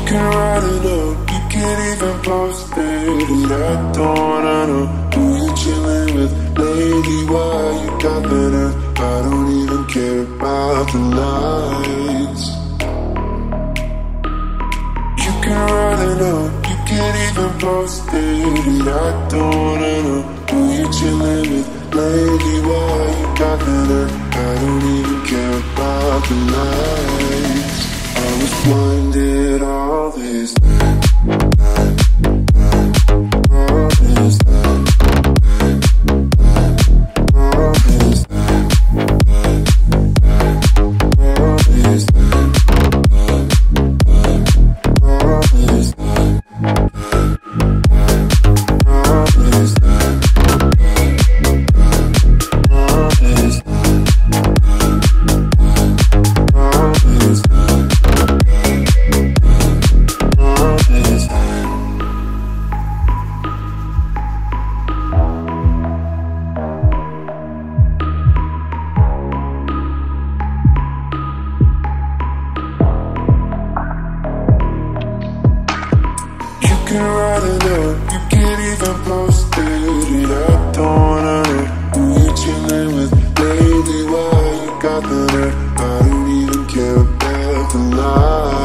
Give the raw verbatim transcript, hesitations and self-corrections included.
can write it up, you can't even post it. And I don't wanna know who you chillin' with lately. Why you got that up? I don't even care about the lights. You can write it up, you can't even post it. And I don't wanna know who you chillin' with lately. Why you got that up? I don't even care about the lights. I was blinded all this time, all this time, all this time, all this time, all this time, all this time, all this time. You can write it up, you can't even post it. And I don't wanna know who you chillin' with lately. Why you got that up? I don't even care about the light.